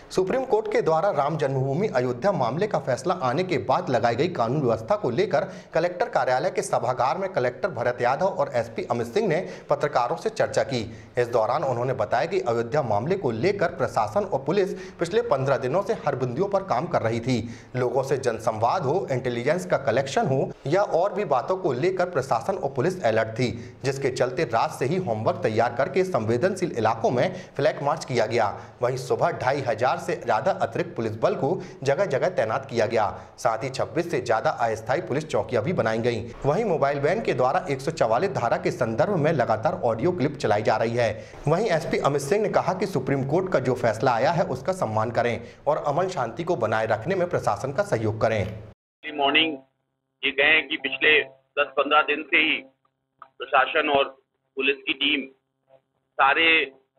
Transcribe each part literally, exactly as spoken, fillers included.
Supreme court के द्वारा राम जन्मभूमि अयोध्या मामले का फैसला आने के बाद लगाई गई कानून व्यवस्था को लेकर कलेक्टर कार्यालय के सभागार में कलेक्टर भरत यादव और एसपी अमित सिंह ने पत्रकारों से चर्चा की। इस दौरान उन्होंने बताया कि अयोध्या मामले को लेकर प्रशासन और पुलिस पिछले पंद्रह दिनों से हर बिंदुओं पर काम कर रही थी। लोगों से जनसंवाद हो, इंटेलिजेंस का कलेक्शन हो या और भी बातों को लेकर प्रशासन और पुलिस अलर्ट थी, जिसके चलते रात से ही होमवर्क तैयार करके संवेदनशील इलाकों में फ्लैग मार्च किया गया। वहीं सुबह ढाई हजार से ज्यादा अतिरिक्त पुलिस बल को जगह जगह तैनात किया गया। साथ ही छब्बीस से ज्यादा अस्थायी पुलिस चौकियां भी बनाई गईं। वहीं मोबाइल वैन के द्वारा एक सौ चवालीस धारा के संदर्भ में लगातार ऑडियो क्लिप चलाई जा रही है। वहीं एसपी अमित सिंह ने कहा कि सुप्रीम कोर्ट का जो फैसला आया है उसका सम्मान करें और अमन शांति को बनाए रखने में प्रशासन का सहयोग करें। मॉर्निंग ये कहें कि पिछले दस पंद्रह दिन से ही प्रशासन और पुलिस की टीम सारे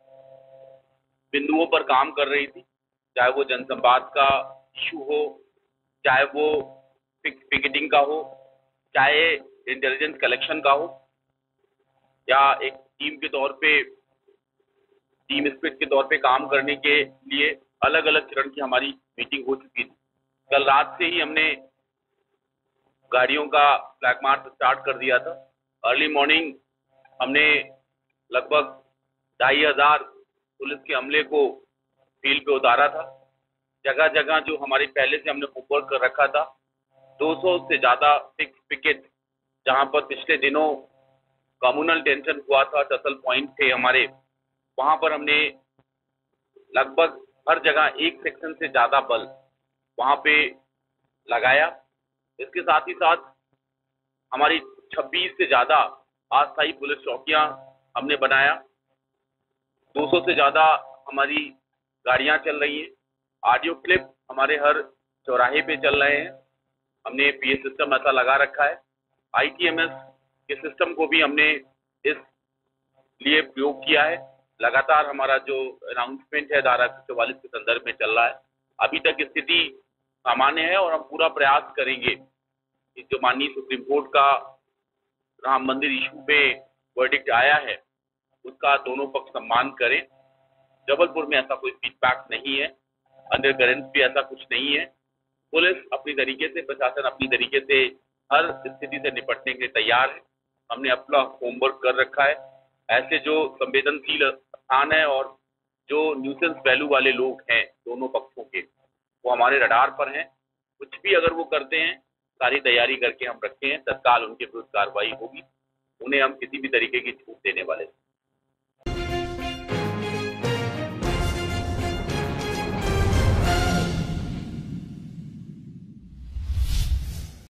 बिंदुओं पर काम कर रही थी, चाहे वो जनसंवाद का इशू हो, चाहे वो पिकेटिंग का हो, चाहे इंटेलिजेंस कलेक्शन का हो, या एक टीम के तौर पे टीम स्पिरिट के तौर पे काम करने के लिए अलग अलग चरण की हमारी मीटिंग हो चुकी थी। कल रात से ही हमने गाड़ियों का फ्लैग मार्च स्टार्ट कर दिया था। अर्ली मॉर्निंग हमने लगभग ढाई हजार पुलिस के अमले को फील्ड पे उतारा था। जगह जगह जो हमारे पहले से हमने होमवर्क कर रखा था, दो सौ से ज्यादा फिक्स पिकेट, जहां पर पिछले दिनों कम्युनल टेंशन हुआ था, टसल पॉइंट थे हमारे, वहां पर हमने लगभग हर जगह एक सेक्शन से ज्यादा बल वहां पे लगाया। इसके साथ ही साथ हमारी छब्बीस से ज्यादा अस्थायी पुलिस चौकियां हमने बनाया। दो सौ से ज्यादा हमारी गाड़ियां चल रही हैं। ऑडियो क्लिप हमारे हर चौराहे पे चल रहे हैं। हमने पीए सिस्टम ऐसा लगा रखा है। आईटीएमएस के सिस्टम को भी हमने इस लिए प्रयोग किया है। लगातार हमारा जो अनाउंसमेंट है धारा एक सौ चौवालीस के संदर्भ में चल रहा है। अभी तक स्थिति सामान्य है और हम पूरा प्रयास करेंगे कि जो माननीय सुप्रीम कोर्ट का राम मंदिर इशू पे वर्डिक्ट आया है उसका दोनों पक्ष सम्मान करें। जबलपुर में ऐसा कोई फीडबैक नहीं है, अंडर करेंट्स भी ऐसा कुछ नहीं है। पुलिस अपनी तरीके से, प्रशासन अपनी तरीके से हर स्थिति से निपटने के लिए तैयार है। हमने अपना होमवर्क कर रखा है। ऐसे जो संवेदनशील स्थान है और जो न्यूसेंस वैल्यू वाले लोग हैं दोनों पक्षों के, वो हमारे रडार पर हैं। कुछ भी अगर वो करते हैं, सारी तैयारी करके हम रखे हैं, तत्काल उनके विरुद्ध कार्रवाई होगी। उन्हें हम किसी भी तरीके की छूट देने वाले नहीं।